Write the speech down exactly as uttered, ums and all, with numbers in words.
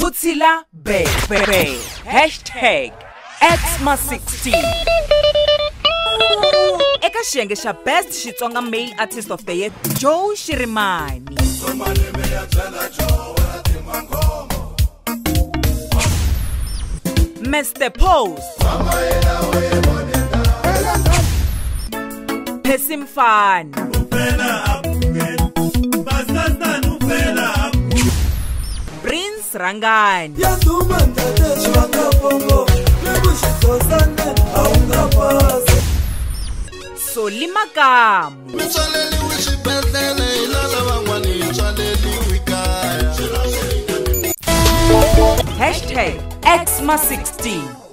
Putsila Bebe. Hashtag X M A sixteen. Eka xiyenge xa Best Xitsonga Male Artist of the Year, Joe Shirimani. Mister Post. Pesimfan. Prince Rangani. Solimakamu. Hashtag X M A sixteen.